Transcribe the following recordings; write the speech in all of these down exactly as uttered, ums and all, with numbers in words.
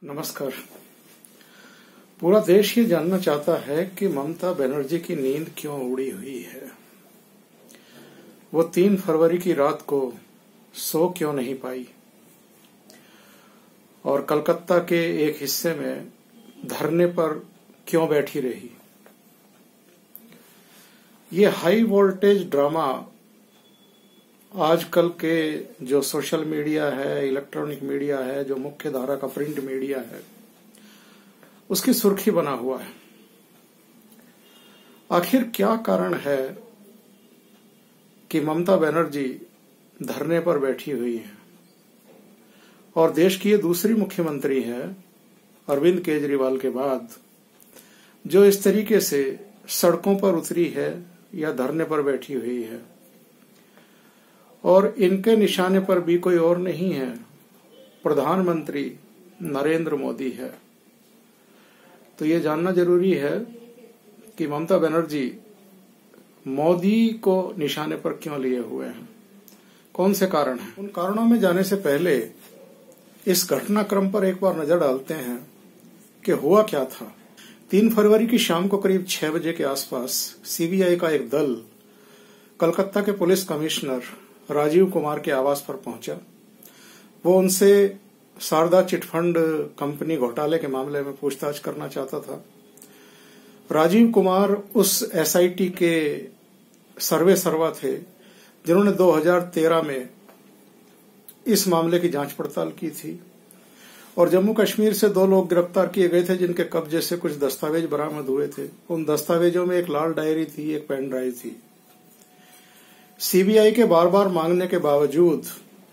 नमस्कार। पूरा देश ये जानना चाहता है कि ममता बनर्जी की नींद क्यों उड़ी हुई है। वो तीन फरवरी की रात को सो क्यों नहीं पाई और कलकत्ता के एक हिस्से में धरने पर क्यों बैठी रही। ये हाई वोल्टेज ड्रामा आजकल के जो सोशल मीडिया है, इलेक्ट्रॉनिक मीडिया है, जो मुख्य धारा का प्रिंट मीडिया है, उसकी सुर्खी बना हुआ है। आखिर क्या कारण है कि ममता बनर्जी धरने पर बैठी हुई है और देश की ये दूसरी मुख्यमंत्री है अरविंद केजरीवाल के बाद जो इस तरीके से सड़कों पर उतरी है या धरने पर बैठी हुई है। और इनके निशाने पर भी कोई और नहीं है, प्रधानमंत्री नरेंद्र मोदी है। तो ये जानना जरूरी है कि ममता बनर्जी मोदी को निशाने पर क्यों लिए हुए हैं, कौन से कारण हैं। उन कारणों में जाने से पहले इस घटनाक्रम पर एक बार नजर डालते हैं कि हुआ क्या था। तीन फरवरी की शाम को करीब छह बजे के आसपास सीबीआई का एक दल कलकत्ता के पुलिस कमिश्नर राजीव कुमार के आवास पर पहुंचा। वो उनसे शारदा चिटफंड कंपनी घोटाले के मामले में पूछताछ करना चाहता था। राजीव कुमार उस एसआईटी के सर्वे सर्वा थे जिन्होंने दो हज़ार तेरह में इस मामले की जांच पड़ताल की थी और जम्मू कश्मीर से दो लोग गिरफ्तार किए गए थे जिनके कब्जे से कुछ दस्तावेज बरामद हुए थे। उन दस्तावेजों में एक लाल डायरी थी, एक पेन ड्राइव थी। सीबीआई के बार बार मांगने के बावजूद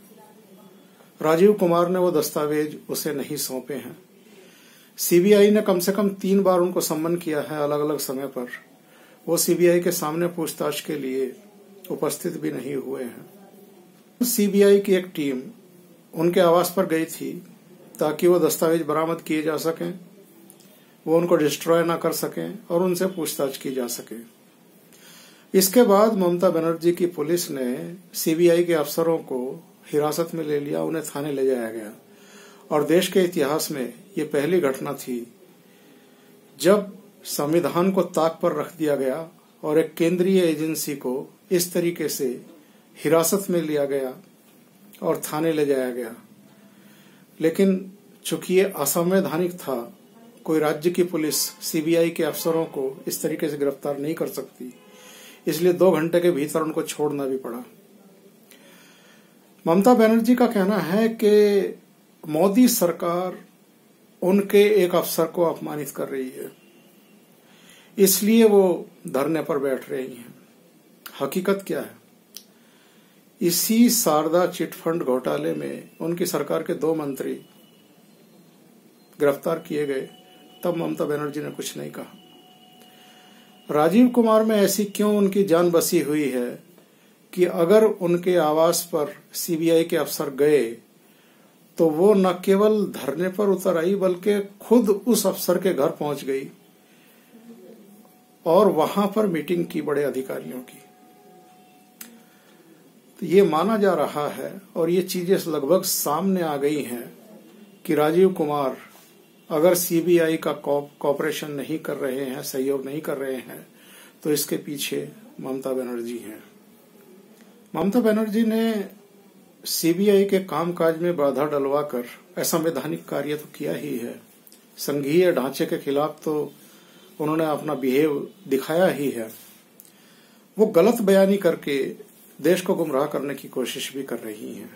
राजीव कुमार ने वो दस्तावेज उसे नहीं सौंपे हैं। सीबीआई ने कम से कम तीन बार उनको सम्मन किया है अलग अलग समय पर। वो सीबीआई के सामने पूछताछ के लिए उपस्थित भी नहीं हुए हैं। सीबीआई की एक टीम उनके आवास पर गई थी ताकि वो दस्तावेज बरामद किए जा सकें, वो उनको डिस्ट्रॉय ना कर सकें और उनसे पूछताछ की जा सके। इसके बाद ममता बनर्जी की पुलिस ने सीबीआई के अफसरों को हिरासत में ले लिया, उन्हें थाने ले जाया गया। और देश के इतिहास में ये पहली घटना थी जब संविधान को ताक पर रख दिया गया और एक केंद्रीय एजेंसी को इस तरीके से हिरासत में लिया गया और थाने ले जाया गया। लेकिन चूंकि ये असंवैधानिक था, कोई राज्य की पुलिस सीबीआई के अफसरों को इस तरीके से गिरफ्तार नहीं कर सकती, इसलिए दो घंटे के भीतर उनको छोड़ना भी पड़ा। ममता बनर्जी का कहना है कि मोदी सरकार उनके एक अफसर को अपमानित कर रही है, इसलिए वो धरने पर बैठ रही हैं। हकीकत क्या है? इसी शारदा चिटफंड घोटाले में उनकी सरकार के दो मंत्री गिरफ्तार किए गए, तब ममता बनर्जी ने कुछ नहीं कहा। राजीव कुमार में ऐसी क्यों उनकी जान बसी हुई है कि अगर उनके आवास पर सीबीआई के अफसर गए तो वो न केवल धरने पर उतर आई बल्कि खुद उस अफसर के घर पहुंच गई और वहां पर मीटिंग की बड़े अधिकारियों की। तो ये माना जा रहा है और ये चीजें लगभग सामने आ गई हैं कि राजीव कुमार अगर सीबीआई का कॉपरेशन नहीं कर रहे हैं, सहयोग नहीं कर रहे हैं, तो इसके पीछे ममता बनर्जी हैं। ममता बनर्जी ने सीबीआई के कामकाज में बाधा डलवाकर असंवैधानिक कार्य तो किया ही है, संघीय ढांचे के खिलाफ तो उन्होंने अपना बिहेव दिखाया ही है। वो गलत बयानी करके देश को गुमराह करने की कोशिश भी कर रही हैं।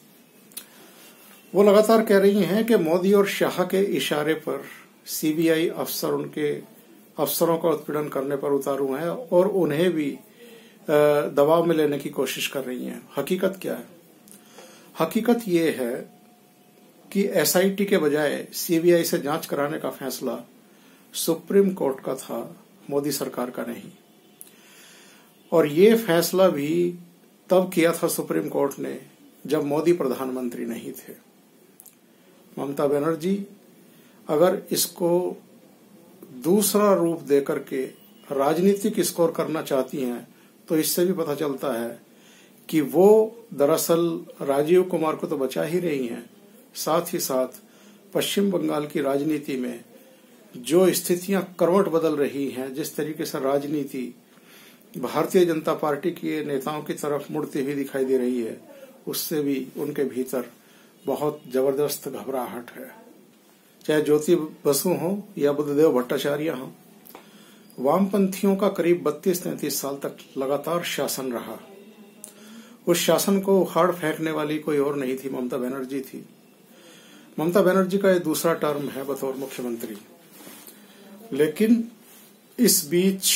वो लगातार कह रही हैं कि मोदी और शाह के इशारे पर सीबीआई अफसर उनके अफसरों का उत्पीड़न करने पर उतारू हैं और उन्हें भी दबाव में लेने की कोशिश कर रही हैं। हकीकत क्या है? हकीकत ये है कि एसआईटी के बजाय सीबीआई से जांच कराने का फैसला सुप्रीम कोर्ट का था, मोदी सरकार का नहीं। और ये फैसला भी तब किया था सुप्रीम कोर्ट ने जब मोदी प्रधानमंत्री नहीं थे। ममता बनर्जी अगर इसको दूसरा रूप देकर के राजनीतिक स्कोर करना चाहती हैं तो इससे भी पता चलता है कि वो दरअसल राजीव कुमार को तो बचा ही रही हैं, साथ ही साथ पश्चिम बंगाल की राजनीति में जो स्थितियां करवट बदल रही हैं, जिस तरीके से राजनीति भारतीय जनता पार्टी के नेताओं की तरफ मुड़ती हुई दिखाई दे रही है, उससे भी उनके भीतर बहुत जबरदस्त घबराहट है। चाहे ज्योति बसु हो या बुद्धदेव भट्टाचार्य हो, वामपंथियों का करीब बत्तीस तैंतीस साल तक लगातार शासन रहा। उस शासन को उखाड़ फेंकने वाली कोई और नहीं थी, ममता बनर्जी थी। ममता बनर्जी का ये दूसरा टर्म है बतौर मुख्यमंत्री। लेकिन इस बीच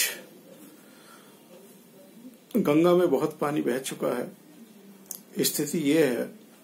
गंगा में बहुत पानी बह चुका है। स्थिति ये है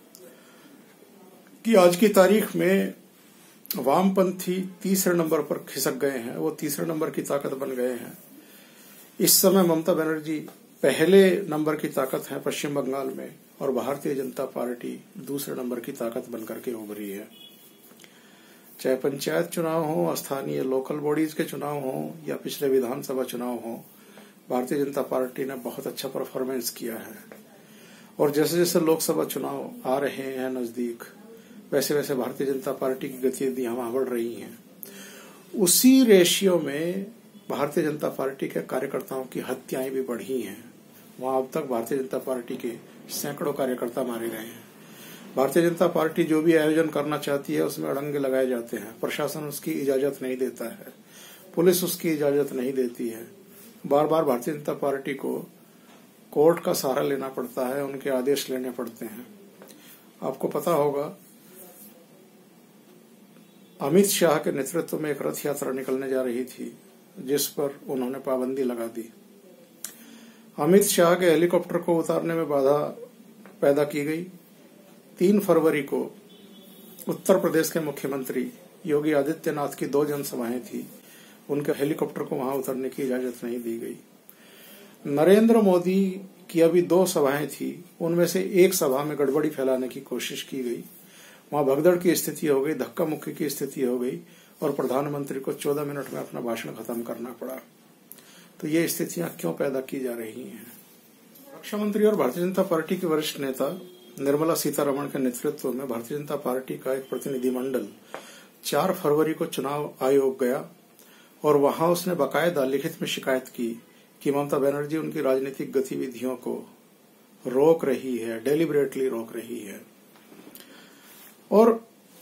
कि आज की तारीख में वामपंथी तीसरे नंबर पर खिसक गए हैं, वो तीसरे नंबर की ताकत बन गए हैं। इस समय ममता बनर्जी पहले नंबर की ताकत है पश्चिम बंगाल में, और भारतीय जनता पार्टी दूसरे नंबर की ताकत बनकर के उभरी है। चाहे पंचायत चुनाव हो, स्थानीय लोकल बॉडीज के चुनाव हो या पिछले विधानसभा चुनाव हो, भारतीय जनता पार्टी ने बहुत अच्छा परफॉर्मेंस किया है। और जैसे जैसे लोकसभा चुनाव आ रहे हैं नजदीक, वैसे वैसे भारतीय जनता पार्टी की गतिविधियां वहां बढ़ रही हैं। उसी रेशियो में भारतीय जनता पार्टी के कार्यकर्ताओं की हत्याएं भी बढ़ी हैं। वहां अब तक भारतीय जनता पार्टी के सैकड़ों कार्यकर्ता मारे गए हैं। भारतीय जनता पार्टी जो भी आयोजन करना चाहती है उसमें अड़ंगे लगाए जाते हैं। प्रशासन उसकी इजाजत नहीं देता है, पुलिस उसकी इजाजत नहीं देती है। बार बार भारतीय जनता पार्टी को कोर्ट का सहारा लेना पड़ता है, उनके आदेश लेने पड़ते हैं। आपको पता होगा अमित शाह के नेतृत्व में एक रथ यात्रा निकलने जा रही थी, जिस पर उन्होंने पाबंदी लगा दी। अमित शाह के हेलीकॉप्टर को उतारने में बाधा पैदा की गई। तीन फरवरी को उत्तर प्रदेश के मुख्यमंत्री योगी आदित्यनाथ की दो जनसभाएं थी, उनके हेलीकॉप्टर को वहां उतरने की इजाजत नहीं दी गई। नरेंद्र मोदी की अभी दो सभाएं थी, उनमें से एक सभा में गड़बड़ी फैलाने की कोशिश की गई। वहां भगदड़ की स्थिति हो गई, धक्का मुक्की की स्थिति हो गई और प्रधानमंत्री को चौदह मिनट में अपना भाषण खत्म करना पड़ा। तो ये स्थितियां क्यों पैदा की जा रही हैं? रक्षा मंत्री और भारतीय जनता पार्टी के वरिष्ठ नेता निर्मला सीतारमण के नेतृत्व में भारतीय जनता पार्टी का एक प्रतिनिधिमंडल चार फरवरी को चुनाव आयोग गया और वहां उसने बाकायदा लिखित में शिकायत की कि ममता बनर्जी उनकी राजनीतिक गतिविधियों को रोक रही है, डेलिबरेटली रोक रही है। और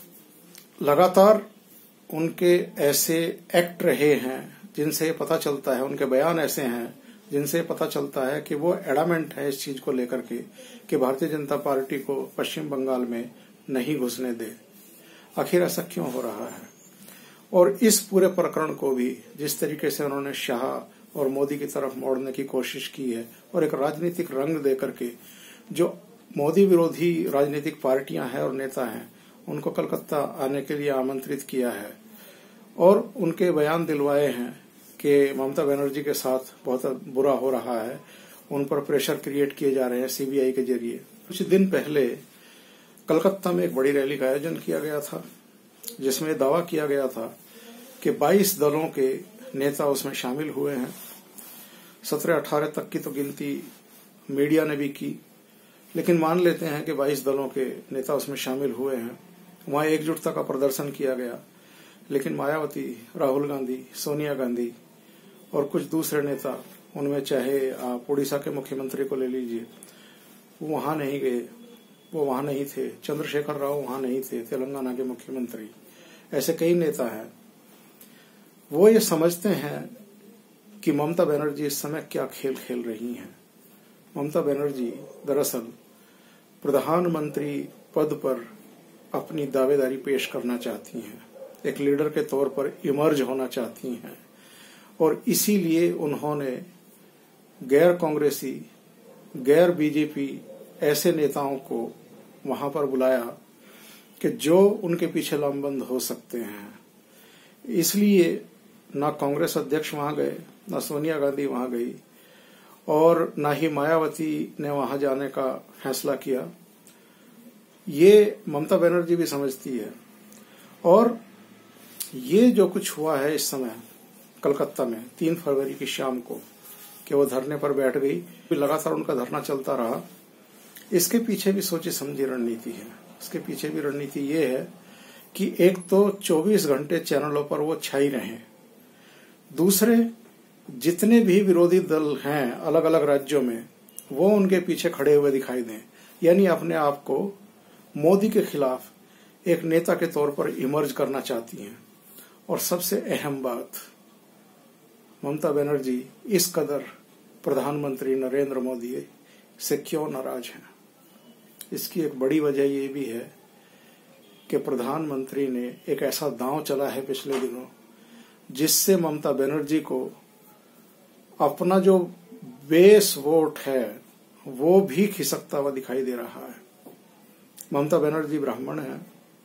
लगातार उनके ऐसे एक्ट रहे हैं जिनसे पता चलता है, उनके बयान ऐसे हैं जिनसे पता चलता है कि वो एडामेंट है इस चीज को लेकर के कि भारतीय जनता पार्टी को पश्चिम बंगाल में नहीं घुसने दे। आखिर ऐसा क्यों हो रहा है? और इस पूरे प्रकरण को भी जिस तरीके से उन्होंने शाह और मोदी की तरफ मोड़ने की कोशिश की है और एक राजनीतिक रंग दे करके जो मोदी विरोधी राजनीतिक पार्टियां हैं और नेता हैं उनको कलकत्ता आने के लिए आमंत्रित किया है और उनके बयान दिलवाए हैं कि ममता बनर्जी के साथ बहुत बुरा हो रहा है, उन पर प्रेशर क्रिएट किए जा रहे हैं सीबीआई के जरिए। कुछ दिन पहले कलकत्ता में एक बड़ी रैली का आयोजन किया गया था जिसमें दावा किया गया था कि बाईस दलों के नेता उसमें शामिल हुए हैं। सत्रह अठारह तक की तो गिनती मीडिया ने भी की, लेकिन मान लेते हैं कि बाईस दलों के नेता उसमें शामिल हुए हैं। वहां एकजुटता का प्रदर्शन किया गया, लेकिन मायावती, राहुल गांधी, सोनिया गांधी और कुछ दूसरे नेता, उनमें चाहे आप उड़ीसा के मुख्यमंत्री को ले लीजिए, वो वहां नहीं गए, वो वहां नहीं थे। चंद्रशेखर राव वहां नहीं थे, तेलंगाना के मुख्यमंत्री। ऐसे कई नेता हैं। वो ये समझते हैं कि ममता बनर्जी इस समय क्या खेल खेल रही हैं। ममता बनर्जी दरअसल प्रधानमंत्री पद पर अपनी दावेदारी पेश करना चाहती हैं, एक लीडर के तौर पर इमर्ज होना चाहती हैं और इसीलिए उन्होंने गैर कांग्रेसी, गैर बीजेपी ऐसे नेताओं को वहां पर बुलाया कि जो उनके पीछे लामबंद हो सकते हैं। इसलिए ना कांग्रेस अध्यक्ष वहां गए, ना सोनिया गांधी वहां गई और ना ही मायावती ने वहां जाने का फैसला किया। ये ममता बनर्जी भी समझती है और ये जो कुछ हुआ है इस समय कलकत्ता में तीन फरवरी की शाम को कि वो धरने पर बैठ गई, लगातार उनका धरना चलता रहा। इसके पीछे भी सोची समझी रणनीति है। इसके पीछे भी रणनीति ये है कि एक तो चौबीस घंटे चैनलों पर वो छाई रहे, दूसरे जितने भी विरोधी दल हैं अलग अलग राज्यों में वो उनके पीछे खड़े हुए दिखाई दें, यानी अपने आप को मोदी के खिलाफ एक नेता के तौर पर इमर्ज करना चाहती हैं। और सबसे अहम बात, ममता बनर्जी इस कदर प्रधानमंत्री नरेंद्र मोदी से क्यों नाराज हैं। इसकी एक बड़ी वजह ये भी है कि प्रधानमंत्री ने एक ऐसा दांव चला है पिछले दिनों जिससे ममता बनर्जी को अपना जो बेस वोट है वो भी खिसकता हुआ दिखाई दे रहा है। ममता बनर्जी ब्राह्मण है।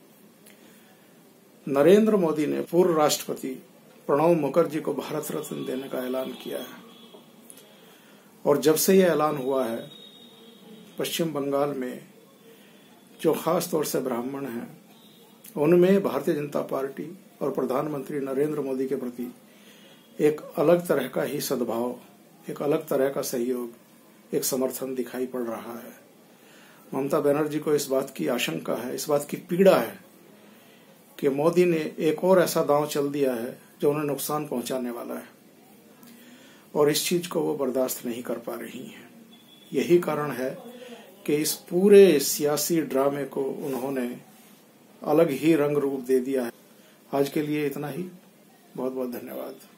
नरेंद्र मोदी ने पूर्व राष्ट्रपति प्रणब मुखर्जी को भारत रत्न देने का ऐलान किया है और जब से यह ऐलान हुआ है पश्चिम बंगाल में जो खास तौर से ब्राह्मण हैं उनमें भारतीय जनता पार्टी और प्रधानमंत्री नरेंद्र मोदी के प्रति एक अलग तरह का ही सद्भाव, एक अलग तरह का सहयोग, एक समर्थन दिखाई पड़ रहा है। ममता बनर्जी को इस बात की आशंका है, इस बात की पीड़ा है कि मोदी ने एक और ऐसा दांव चल दिया है जो उन्हें नुकसान पहुंचाने वाला है और इस चीज को वो बर्दाश्त नहीं कर पा रही हैं। यही कारण है कि इस पूरे सियासी ड्रामे को उन्होंने अलग ही रंग रूप दे दिया है। आज के लिए इतना ही। बहुत बहुत धन्यवाद।